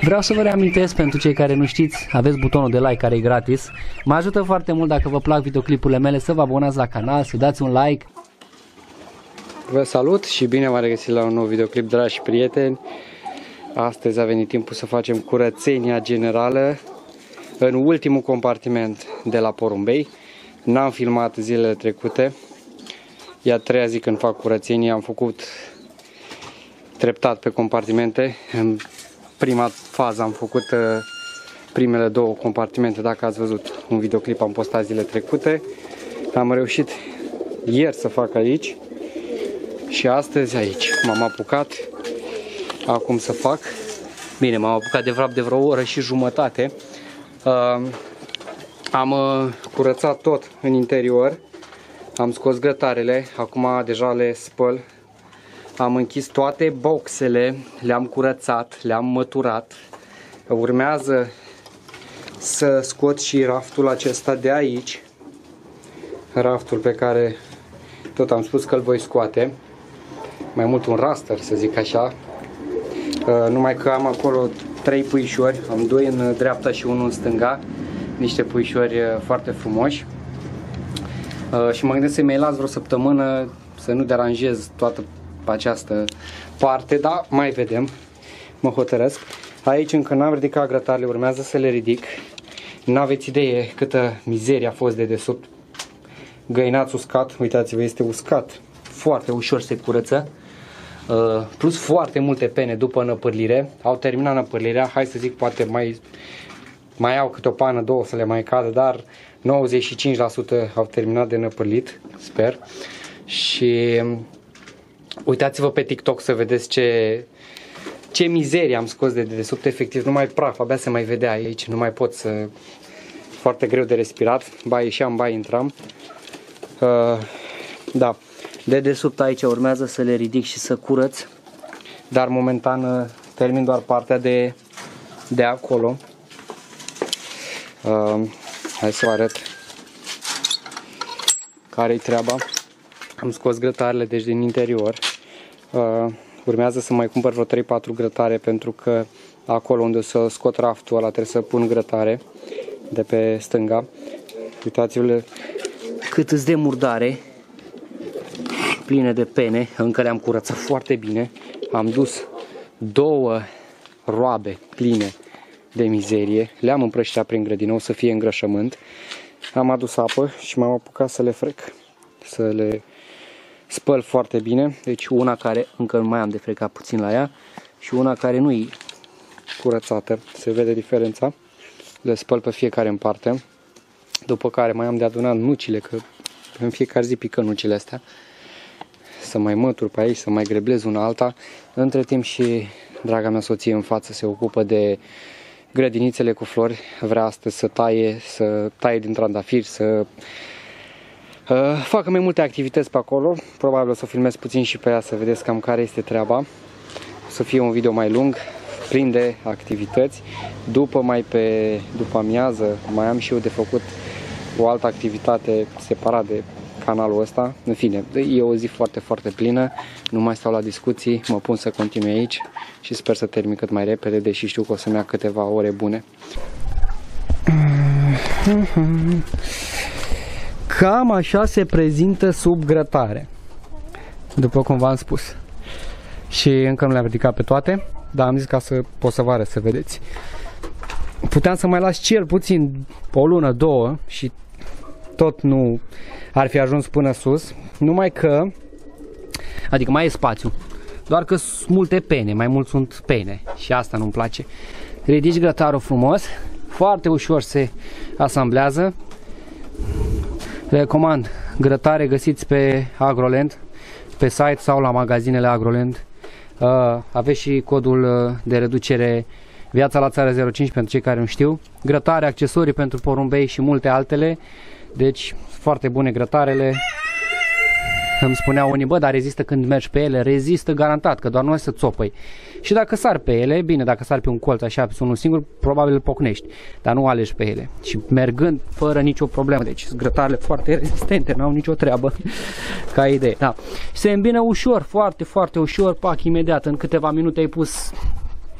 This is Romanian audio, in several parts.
Vreau să vă reamintesc, pentru cei care nu știți, aveți butonul de like care e gratis. Mă ajută foarte mult dacă vă plac videoclipurile mele să vă abonați la canal, să dați un like. Vă salut și bine v-am regăsit la un nou videoclip, dragi prieteni. Astăzi a venit timpul să facem curățenia generală în ultimul compartiment de la porumbei. N-am filmat zilele trecute. E a treia zi când fac curățenie, am făcut treptat pe compartimente. În prima fază am făcut primele două compartimente, dacă ați văzut un videoclip, am postat zilele trecute. Am reușit ieri să fac aici și astăzi aici. M-am apucat acum să fac. Bine, m-am apucat de vreo oră și jumătate. Am curățat tot în interior. Am scos grătarele, acum deja le spăl. Am închis toate boxele, le-am curățat, le-am măturat. Urmează să scot și raftul acesta de aici. Raftul pe care tot am spus că îl voi scoate. Mai mult un raster, să zic așa. Numai că am acolo 3 puișori, am 2 în dreapta și 1 în stânga. Niște puișori foarte frumoși. Și mă gândesc să-i mai las vreo săptămână, să nu deranjez toată această parte, dar mai vedem, mă hotărăsc. Aici încă n-am ridicat grătarele, urmează să le ridic. N-aveți idee câtă mizerie a fost de desubt. Găinaț uscat, uitați-vă, este uscat, foarte ușor se curăță. Plus foarte multe pene după năpârlire. Au terminat năpârlirea, hai să zic, poate mai au câte o pană, două să le mai cadă, dar 95% au terminat de năpârlit, sper. Și uitați-vă pe TikTok să vedeți ce mizerie am scos de dedesubt, efectiv, numai praf, abia se mai vedea aici, nu mai pot să... Foarte greu de respirat, ba ieșeam, ba intram. Da, de dedesubt aici urmează să le ridic și să curăț, dar momentan termin doar partea de acolo. Hai să vă arăt care-i treaba. Am scos grătarele deci din interior. Urmează să mai cumpăr vreo 3-4 grătare, pentru că acolo unde o să scot raftul ăla trebuie să pun grătare de pe stânga. Uitați-vă cât îți de murdare, pline de pene, încă le-am curățat foarte bine. Am dus 2 roabe pline de mizerie, le-am împrăștiat prin grădină, o să fie îngrășământ. Am adus apă și m-am apucat să le frec, să le spăl foarte bine. Deci una care încă mai am de frecat puțin la ea și una care nu e curățată, se vede diferența. Le spăl pe fiecare în parte. După care mai am de adunat nucile, că în fiecare zi pică nucile astea. Să mai mătur pe aici, să mai greblez una alta. Între timp și draga mea soție în față se ocupă de grădinițele cu flori. Vrea astăzi să taie din trandafiri, să facă mai multe activități pe acolo. Probabil o să filmez puțin și pe ea să vedeți cam care este treaba. O să fie un video mai lung, plin de activități. După amiază mai am și eu de făcut o altă activitate separat de canalul ăsta. În fine, e o zi foarte, foarte plină. Nu mai stau la discuții, mă pun să continui aici și sper să termin cât mai repede, deși știu că o să-mi ia câteva ore bune. Cam așa se prezintă sub grătare, după cum v-am spus. Și încă nu le-am ridicat pe toate, dar am zis ca să pot să vă arăt, să vedeți. Puteam să mai las cel puțin o lună, 2 și tot nu ar fi ajuns până sus, numai că, adică mai e spațiu, doar că sunt multe pene, mai mult sunt pene și asta nu-mi place. Ridici grătarul frumos, foarte ușor se asamblează. Recomand grătare, găsiți pe Agroland, pe site sau la magazinele Agroland. Aveți și codul de reducere Viața la țară 05 pentru cei care nu știu. Grătare, accesorii pentru porumbei și multe altele. Deci foarte bune grătarele. Îmi spuneau unii, bă, dar rezistă când mergi pe ele? Rezistă garantat, că doar nu ai să țopăi. Și dacă sar pe ele, bine, dacă sar pe un colț așa, pe unul singur, probabil îl pocnești, dar nu alegi pe ele. Și mergând fără nicio problemă, deci grătarele foarte rezistente, n-au nicio treabă, ca idee. Da. Și se îmbină ușor, foarte, foarte ușor, pac, imediat, în câteva minute ai pus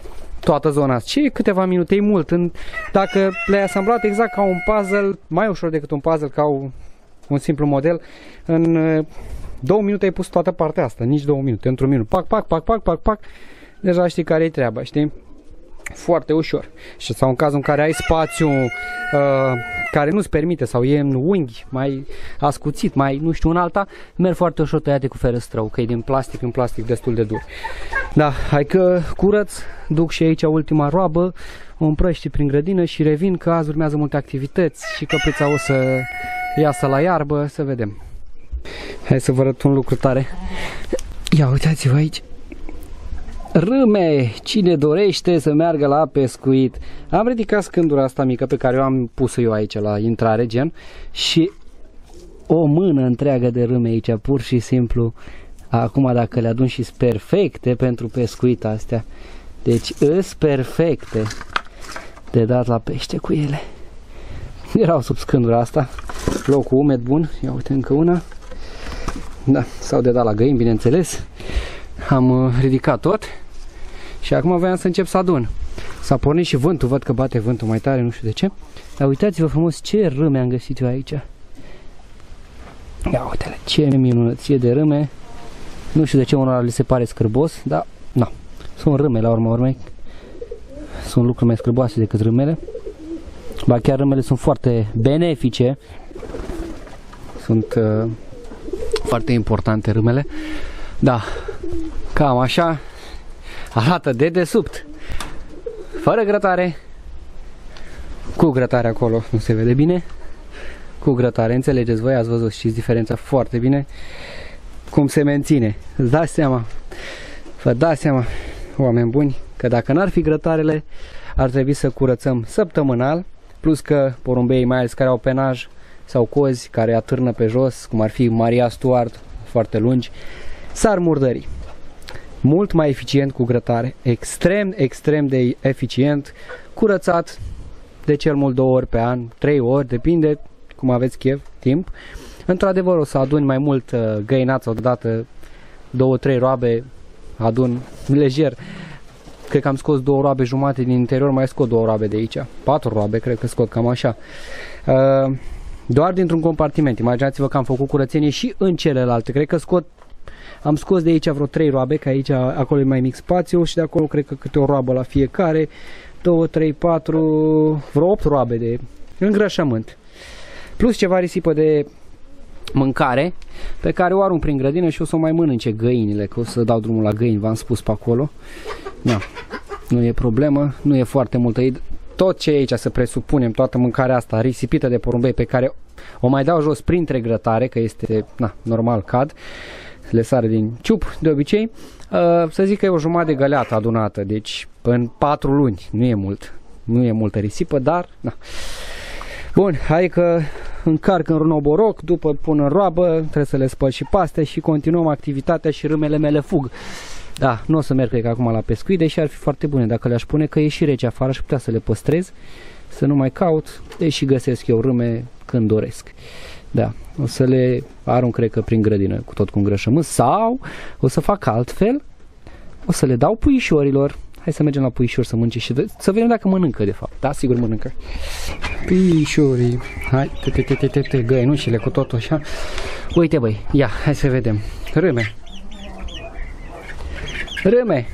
toată zona. Ce câteva minute, e mult. Dacă le-ai asamblat exact ca un puzzle, mai ușor decât un puzzle, ca un simplu model, în 2 minute ai pus toată partea asta, nici 2 minute, într-un minut. Pac, pac, pac, pac, pac, pac. Deja știi care e treaba, știi? Foarte ușor. Și sau în cazul în care ai spațiu care nu-ți permite sau e în unghi mai ascuțit, mai nu știu, un alta, merg foarte ușor tăiate cu ferăstrău, că e din plastic, un plastic destul de dur. Da, hai că curăț, duc și aici ultima roabă, o împrăști prin grădină și revin, că azi urmează multe activități și căprița o să iasă la iarbă, să vedem. Hai să vă arăt un lucru tare. Ia uitați-vă aici. Râme, cine dorește să meargă la pescuit. Am ridicat scândura asta mică pe care o am pus eu aici la intrare, gen, și o mână întreagă de râme aici, pur și simplu. Acum dacă le adun și sunt perfecte pentru pescuit astea. Deci îs perfecte de dat la pește cu ele. Erau sub scândura asta, locul umed bun. Ia uite încă una. Da, s-au de dat la găini, bineînțeles. Am ridicat tot. Și acum voiam să încep să adun. S-a pornit și vântul, văd că bate vântul mai tare, nu știu de ce. Dar uitați-vă frumos ce râme am găsit eu aici. Ia uite-le, ce minunăție de râme. Nu știu de ce unora li se pare scârbos, dar na, sunt râme la urma urmei. Sunt lucruri mai scârboase decât râmele. Ba chiar râmele sunt foarte benefice. Sunt foarte importante râmele. Da, cam așa arată de desubt. Fără grătare. Cu grătare acolo nu se vede bine. Cu grătare, înțelegeți voi, ați văzut, știți diferența foarte bine. Cum se menține. Îți dați seama. Vă dați seama, oameni buni, că dacă n-ar fi grătarele, ar trebui să curățăm săptămânal. Plus că porumbeii, mai ales care au penaj sau cozi care atârnă pe jos, cum ar fi Maria Stuart, foarte lungi, s-ar murdări. Mult mai eficient cu grătare, extrem, extrem de eficient, curățat de cel mult 2 ori pe an, 3 ori, depinde cum aveți chef, timp. Într-adevăr o să aduni mai mult găinață odată, 2-3 roabe, adun lejer. Cred că am scos 2 roabe jumate din interior, mai scot 2 roabe de aici, 4 roabe, cred că scot cam așa. Doar dintr-un compartiment, imaginați-vă că am făcut curățenie și în celelalte, cred că am scos de aici vreo 3 roabe, că aici, acolo e mai mic spațiu și de acolo cred că câte o roabă la fiecare, 2, 3, 4, vreo 8 roabe de îngrășământ. Plus ceva risipă de mâncare pe care o arunc prin grădină și o să o mai mănânce găinile, că o să dau drumul la găini, v-am spus pe acolo. Da, nu e problemă, nu e foarte multă. Tot ce e aici, să presupunem, toată mâncarea asta risipită de porumbei pe care o mai dau jos printre grătare, că este, na, normal, cad, le sare din ciup de obicei, să zic că e o jumătate de găleată adunată, deci în 4 luni, nu e mult, nu e multă risipă, dar, na. Bun, hai că încarc în runoboroc, după pun în roabă, trebuie să le spăl și paste și continuăm activitatea și râmele mele fug. Da, nu o să merg, cred că acum la pescuit, deși ar fi foarte bune dacă le-aș pune, că e și rece afară și putea să le păstrez, să nu mai caut, deși găsesc eu râme când doresc. Da, o să le arunc, cred că prin grădină, cu tot cu îngrășământ, sau o să fac altfel, o să le dau puișorilor. Hai să mergem la puișori să mănânce și să vedem dacă mănâncă de fapt. Da, sigur mănâncă. Puișorii. Hai, găinușile cu totul așa. Uite băi, ia, hai să vedem. Râme. Râme.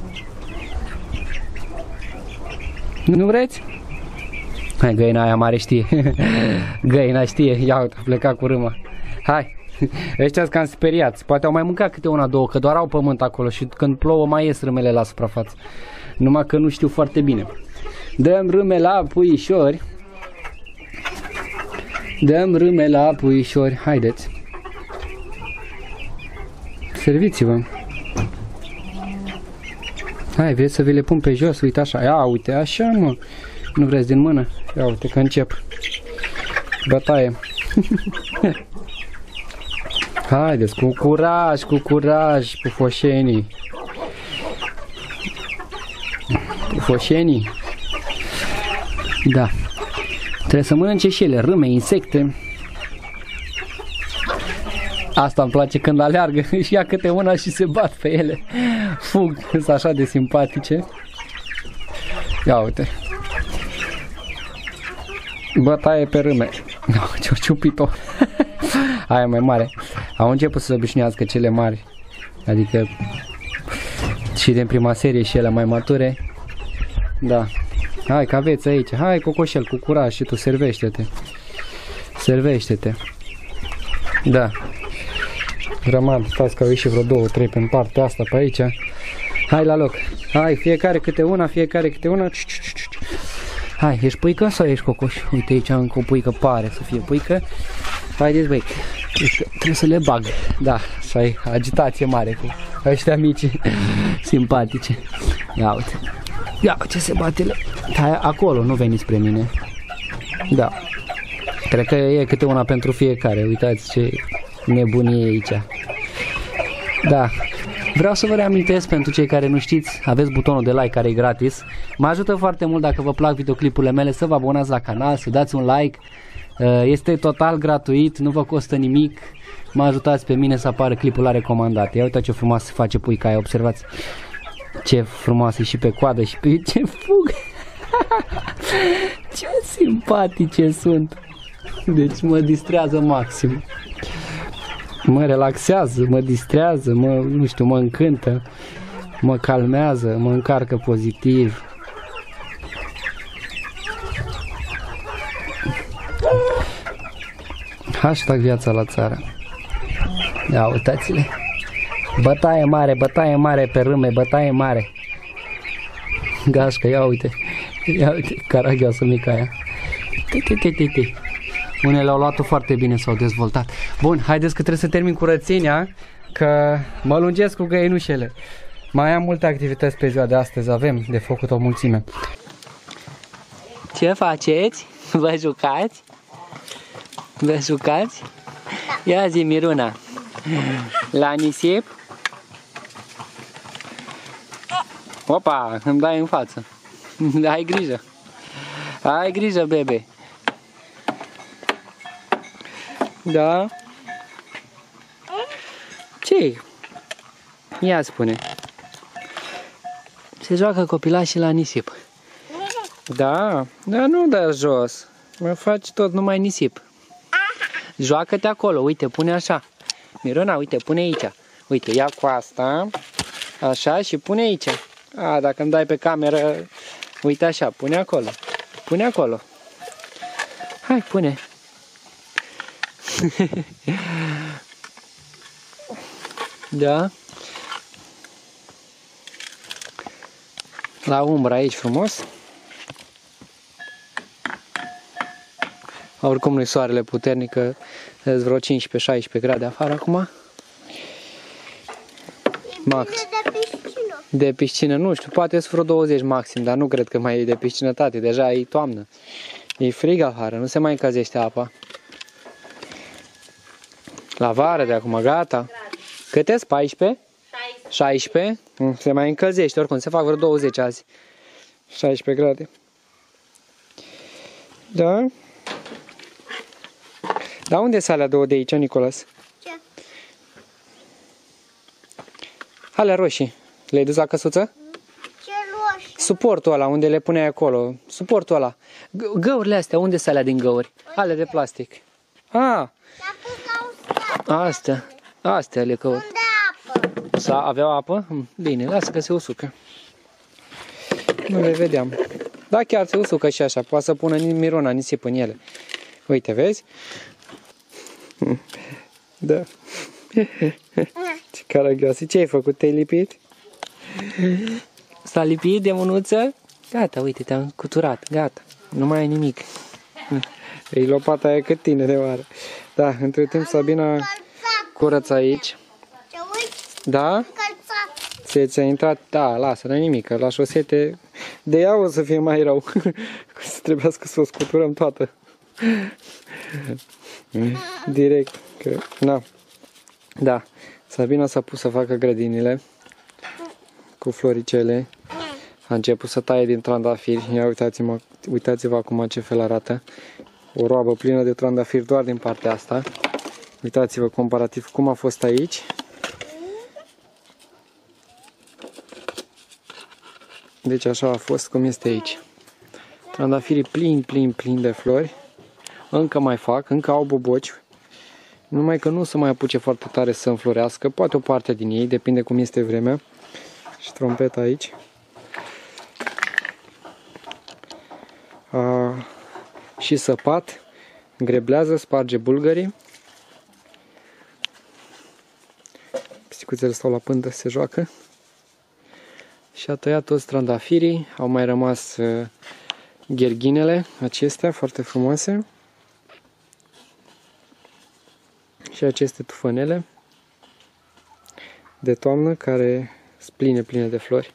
Nu vreți? Hai, găina aia mare știe. Găina știe. Ia uite, a plecat cu râma. Hai. Ăștia-s cam speriați. Poate au mai mâncat câte una, două, că doar au pământ acolo și când plouă mai ies râmele la suprafață. Numai că nu știu foarte bine. Dăm râme la puișori. Dăm râme la puișori. Haideți. Serviți-vă. Hai, vreți să vi le pun pe jos? Uite așa. Ia, uite, așa, mă. Nu vreți din mână? Ia uite că încep. Bătaie. Haideți, cu curaj, pufoșenii. Pufoșenii. Da. Trebuie să mănânce și ele, râme, insecte. Asta îmi place când aleargă și ia câte una și se bat pe ele. Fug, sunt așa de simpatice. Ia uite. Bătaie pe râme. Ce-o ciupit-o. Aia mai mare. Au început să se obișnuiască cele mari. Adică și din prima serie și ele mai mature. Da. Hai că aveți aici. Hai cocoșel, cu curaj și tu servește-te. Servește-te. Da. Grămadă, stați că au ieșit vreo 2-3 pe partea asta pe aici. Hai la loc. Hai, fiecare câte una, fiecare câte una. Hai, ești puică sau ești cocoș? Uite aici încă o puică, pare să fie puică. Haideți băi, trebuie să le bag. Da, să ai agitație mare cu ăștia mici, simpatice. Ia uite. Ia ce se bate. Hai acolo, nu veni spre mine. Da. Cred că e câte una pentru fiecare. Uitați ce nebunie e aici. Da. Vreau să vă reamintesc, pentru cei care nu știți, aveți butonul de like care e gratis. Mă ajută foarte mult dacă vă plac videoclipurile mele să vă abonați la canal, să dați un like. Este total gratuit, nu vă costă nimic. Mă ajutați pe mine să apară clipul la recomandate. Ia uite ce frumos se face puica aia, observați. Ce frumoasă e și pe coadă și pe ce fug. Ce simpatice sunt. Deci mă distrează maxim. Mă relaxează, mă distrează, nu știu, mă încântă, mă calmează, mă încarcă pozitiv. Hashtag viața la țară. Ia uitați-le. Bătaie mare pe râme, bătaie mare. Gașcă, ia uite, caragioasă mica aia. Unele au luat-o foarte bine, s-au dezvoltat. Bun, haideți că trebuie să termin curățenia, că mă lungesc cu găinușele. Mai am multe activități pe ziua de astăzi, avem de făcut o mulțime. Ce faceți? Vă jucați? Vă jucați? Ia zi, Miruna. La nisip? Opa, îmi dai în față. Ai grijă. Ai grijă, bebe. Da? Ce-i? Ia spune. Se joacă copilașii la nisip. Da? Dar nu da jos. Mă faci tot numai nisip. Joacă-te acolo, uite, pune așa. Miruna, uite, pune aici. Uite, ia cu asta. Așa și pune aici. A, dacă îmi dai pe cameră, uite așa, pune acolo. Pune acolo. Hai, pune. Da. La umbră aici frumos. Oricum nu-i soarele puternic, că sunt vreo 15-16 grade afară acum. Max. De piscină, nu știu, poate sunt vreo 20 maxim, dar nu cred că mai e de piscinătate, deja e toamnă. E frig afară, nu se mai încălzește apa. La vară de acum, gata. Câte? 14? 16? Se mai încălzește, oricum, se fac vreo 20 azi. 16 grade. Da? Dar unde sunt alea două de aici, Nicolas? Ce? Alea roșii. Le-ai dus la căsuță? Ce roșii? Suportul ăla, unde le puneai acolo. Suportul ăla. Găurile astea, unde sunt alea din găuri? Alea de plastic. Ah, astea. Astea le căut. Unde apă? Să aveau apă? Bine, lasă că se usucă. Nu le vedeam. Da, chiar se usucă și așa. Poate să pună Miruna nisip în ele. Uite, vezi? Da. Ce caragioasă. Ce ai făcut? Te-ai lipit? S-a lipit de mânuță? Gata, uite, te-am cuturat. Gata. Nu mai ai nimic. E lopata aia cât tine de mare. Da, între timp Sabina curăță aici. Ce uiți? Da? Încălțat. Ți-a intrat? Da, lasă, n-ai nimic. La șosete de ea o să fie mai rău. Să trebuiască să o scuturăm toată. Direct. Că, na. Da. Sabina s-a pus să facă grădinile cu floricele. A început să taie din trandafiri. Ia uitați-vă acum ce fel arată. O roabă plină de trandafiri doar din partea asta. Uitați-vă comparativ cum a fost aici. Deci așa a fost cum este aici. Trandafirii plini de flori. Încă mai fac, încă au boboci. Numai că nu se mai apuce foarte tare să înflorească. Poate o parte din ei, depinde cum este vremea. Și trompeta aici. Și săpat. Greblează, sparge bulgării. Pisicuțele stau la pântă, se joacă. Și a tăiat toți trandafirii. Au mai rămas gherghinele acestea foarte frumoase. Și aceste tufănele de toamnă care sunt pline de flori.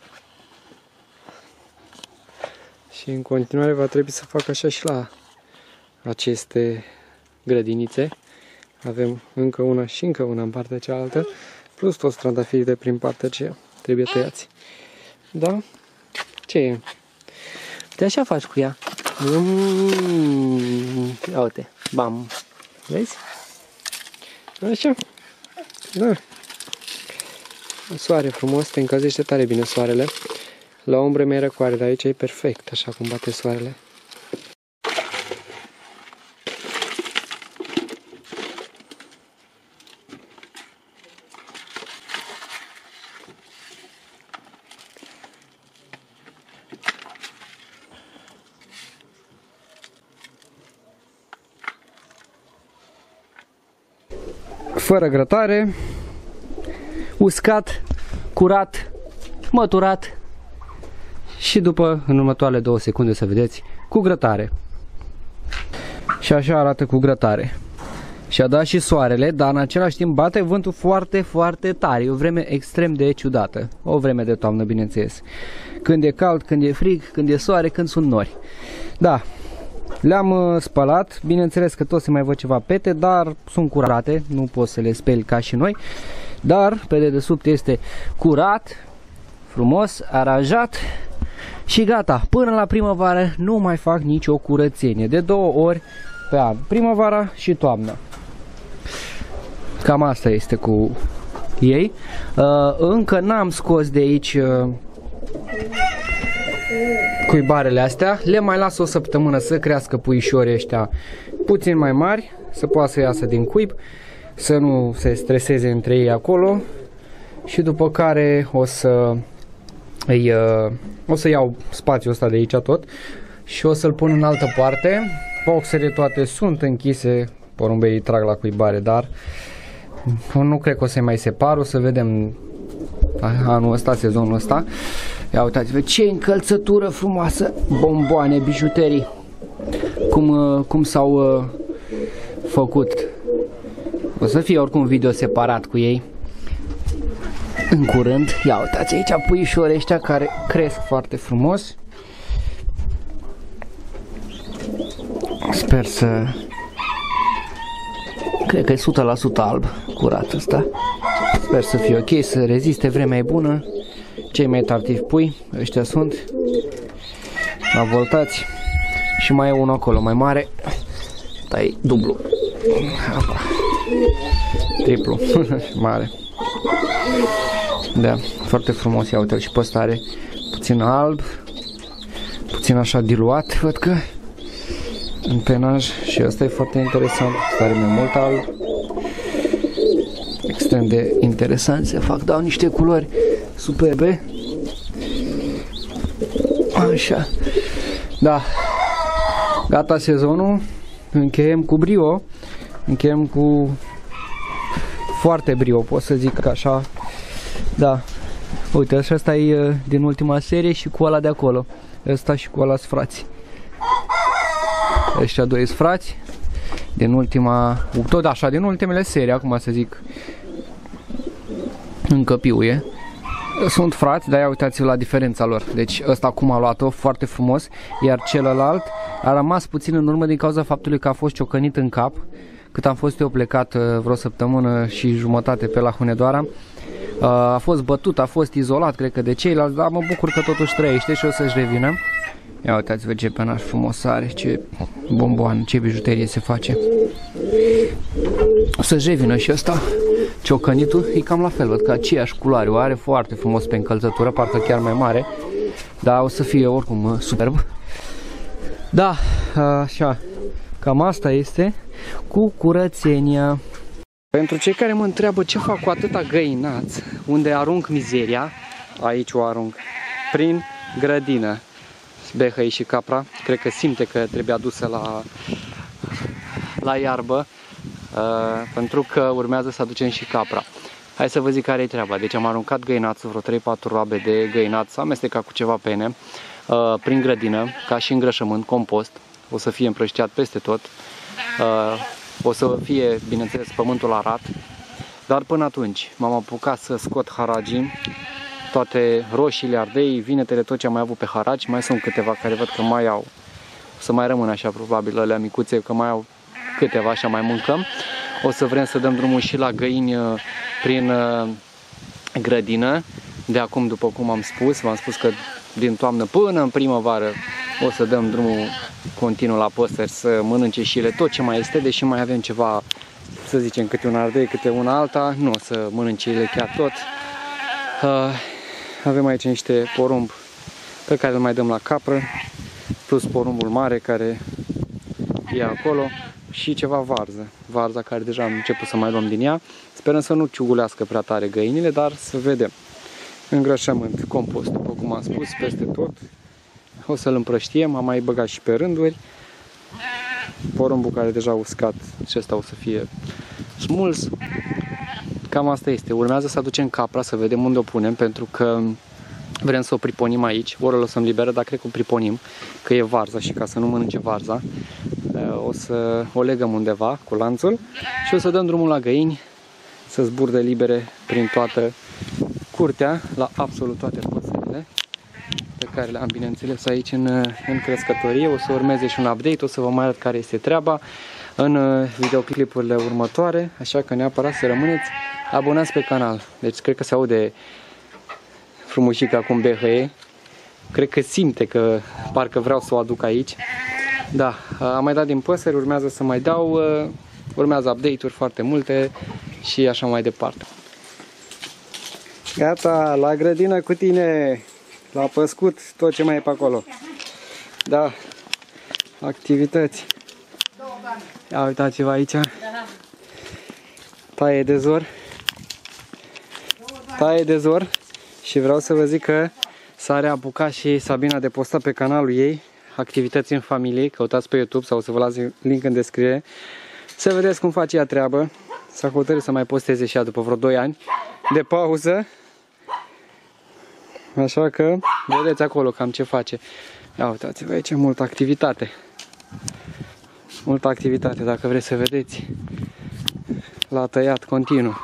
Și în continuare va trebui să fac așa și la aceste grădinițe. Avem încă una și încă una în partea cealaltă, plus toți trandafirii de prin partea aceea trebuie tăiați. Da? Ce e? De așa faci cu ea. Ia uite, bam. Vezi? Așa. Da. Soare frumos, te încălzește tare bine soarele. La umbră mai răcoare, dar aici e perfect, așa cum bate soarele. Fără grătare, uscat, curat, măturat și după, în următoarele 2 secunde, să vedeți, cu grătare. Și așa arată cu grătare. Și-a dat și soarele, dar în același timp bate vântul foarte tare. E o vreme extrem de ciudată. O vreme de toamnă, bineînțeles. Când e cald, când e frig, când e soare, când sunt nori. Da. Le-am spălat, bineînțeles că tot se mai văd ceva pete, dar sunt curate, nu poți să le speli ca și noi. Dar pe dedesubt este curat, frumos, aranjat și gata. Până la primăvară nu mai fac nicio curățenie, de 2 ori pe an, primăvara și toamna. Cam asta este cu ei. Încă n-am scos de aici cuibarele astea, le mai las o săptămână să crească puișorii ăștia puțin mai mari, să poată să iasă din cuib, să nu se streseze între ei acolo și după care o să iau spațiul ăsta de aici tot și o să-l pun în altă parte. Boxele toate sunt închise, porumbei trag la cuibare, dar nu cred că o să mai separ, o să vedem anul ăsta, sezonul ăsta. Ia uitați-vă ce încălțătură frumoasă, bomboane, bijuterii, cum s-au făcut. O să fie oricum video separat cu ei în curând. Ia uitați aici puișorii ăștia care cresc foarte frumos. Sper să... Cred că e 100% alb curat ăsta. Sper să fie ok, să reziste, vremea e bună. Cei mai tardivi pui, ăștia sunt avoltați. Și mai e unul acolo mai mare. Tai dublu. Triplu. Mare. Da, foarte frumos. Ia uite-l și pe ăsta are puțin alb, puțin așa diluat, văd că în penaj. Și ăsta e foarte interesant. Ăsta are mai mult alb. Extrem de interesant. Se fac, dau niște culori superbe. Așa. Da. Gata sezonul. Încheiem cu brio. Încheiem cu foarte brio, pot să zic așa. Da. Uite, așa ăsta e din ultima serie și cu ăla de acolo. Ăsta și cu ăla sunt frați. Ăștia doi sunt frați. Din ultima, tot așa, din ultimele serii, acum să zic. Încă piuie. Sunt frați, dar ia uitați-vă la diferența lor. Deci ăsta acum a luat-o foarte frumos, iar celălalt a rămas puțin în urmă din cauza faptului că a fost ciocănit în cap. Cât am fost eu plecat vreo săptămână și jumătate pe la Hunedoara, a fost bătut, a fost izolat, cred că de ceilalți, dar mă bucur că totuși trăiește și o să-și revină. Ia uitați-vă ce penaj frumos are, ce bomboan, ce bijuterie se face. O să-și revină și ăsta. Ciocănitul e cam la fel, văd că aceeași culoare o are, foarte frumos pe încălțătură, parcă chiar mai mare. Da, o să fie oricum superb. Da, așa, cam asta este cu curățenia. Pentru cei care mă întreabă ce fac cu atâta găinați, unde arunc mizeria, aici o arunc, prin grădină. Behăi și capra, cred că simte că trebuie adusă la iarbă, pentru că urmează să aducem și capra. Hai să vă zic care e treaba. Deci am aruncat găinațul, vreo 3-4 roabe de găinaț, amestecat cu ceva pene, prin grădină, ca și îngrășământ, compost. O să fie împrăștiat peste tot. O să fie, bineînțeles, pământul arat. Dar până atunci m-am apucat să scot haragii, toate roșiile, ardei, vinetele, tot ce am mai avut pe haraci. Mai sunt câteva care văd că mai au. O să mai rămân așa probabil alea micuțe, că mai au câteva, așa mai mâncăm. O să vrem să dăm drumul și la găini prin grădină. De acum, după cum am spus, v-am spus că din toamnă până în primăvară o să dăm drumul continuu la păsări să mănânce și ele tot ce mai este, deși mai avem ceva, să zicem, câte un ardei, câte una alta, nu o să mănânce ele chiar tot. Avem aici niște porumb pe care îl mai dăm la capră, plus porumbul mare care e acolo și ceva varză. Varza care deja am început să mai luăm din ea. Sperăm să nu ciugulească prea tare găinile, dar să vedem. Îngrășământ, compost, după cum am spus, peste tot. O să-l împrăștiem, am mai băgat și pe rânduri. Porumbul care deja a uscat și ăsta o să fie smuls. Cam asta este. Urmează să aducem capra, să vedem unde o punem, pentru că vrem să o priponim aici. Ori o lăsăm liberă, dar cred că o priponim, că e varza și ca să nu mănânce varza. O să o legăm undeva cu lanțul și o să dăm drumul la găini să zburde libere prin toată curtea, la absolut toate păsările pe care le am, bineînțeles, aici în crescătorie. O să urmeze și un update, o să vă mai arăt care este treaba în videoclipurile următoare, așa că neapărat să rămâneți abonați pe canal. Deci cred că se aude frumușica cum behăie. Cred că simte că parcă vreau să o aduc aici. Da, am mai dat din păsări, urmează să mai dau, urmează update-uri foarte multe și așa mai departe. Gata, la grădină cu tine, la păscut, tot ce mai e pe acolo. Da, activități. Ia uitați-vă aici. Taie de zor. Taie de zor. Și vreau să vă zic că s-a reapucat și Sabina de postat pe canalul ei activități în familie. Căutați pe YouTube sau să vă las link în descriere să vedeți cum face ea treabă. S-a hotărât să mai posteze și ea după vreo 2 ani de pauză. Așa că vedeți acolo cam ce face. Ia uitați-vă aici, multă activitate. Multă activitate, dacă vreți să vedeți. L-a tăiat continuu.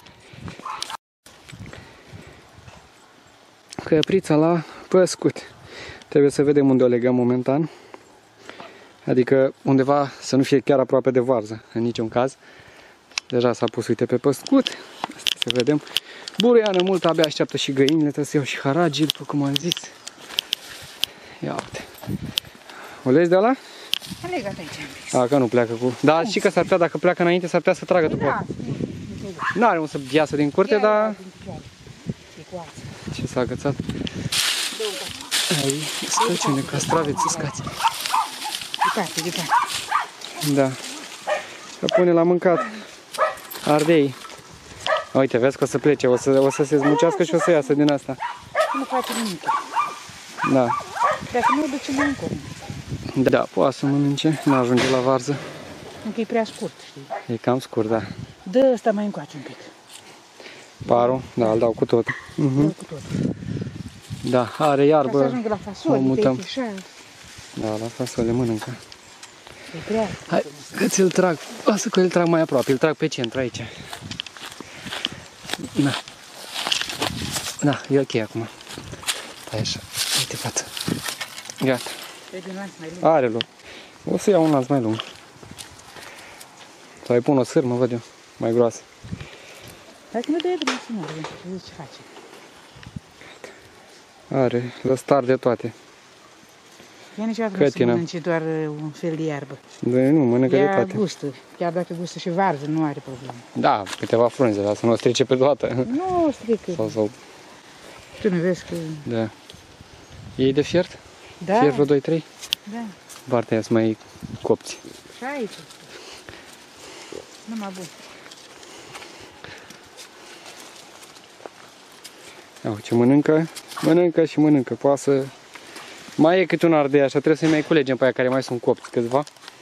Căprița la păscut. Trebuie să vedem unde o legăm momentan. Adică undeva să nu fie chiar aproape de varză, în niciun caz. Deja s-a pus, uite, pe păscut. Asta să vedem. Buruiană mult, abia așteaptă și găinile, trebuie să iau și haragii, după cum am zis. Ia uite. O legi de ăla? A legat aici. A, că nu pleacă cu... Da, și că s-ar putea, dacă pleacă înainte, s-ar putea să tragă după. Da. Nu are un să iasă din curte, dar... Ce s-a agățat? Ai, scăciune, castraveți, scați. Departe, departe. Da. Că pune la mâncat ardei. Uite, vezi că o să plece, o să se zmucească și o să iasă din asta. Nu face nimic. Da. Dacă nu o duce mai încolo. Da, poate să mănânce, nu ajunge la varză. Încă e prea scurt, știi? E cam scurt, da. Dă ăsta mai încoace un pic. Parul, da, îl dau cu tot. Dă cu tot. Da, are iarbă. Ca să ajungă la fasole, o mutăm. așa. Da, la fasole mănâncă. E prea. Hai, că ți-l trag. Lasă că îl trag mai aproape, îl trag pe centru aici. Da. Da, e ok acum. Hai așa, uite față. Gata. Trebuie un lanț mai lung. Are loc. O să iau un lanț mai lung. Sau îi pun o sârmă, văd eu, mai groasă. Dacă nu dă drum să nu merge, zici ce face. Are lăstar de toate. Ea niciodată nu se mănânce doar un fel de iarbă. De, nu, mănâncă de Ea toate. gustă. Chiar dacă gustă și varză, nu are problemă. Da, câteva frunze, dar să nu o strice pe toată. Nu o strică. Sau. Tu nu vezi că... Da. Ei de fiert? Da. Fiert vreo 2-3? Da. Partea sunt mai copți. Și aici. Numai bun. Iau ce mănâncă, mănâncă și mănâncă. Poate să... Mai e câte un ardei așa, trebuie să-i mai culegem pe aia care mai sunt copți câțiva.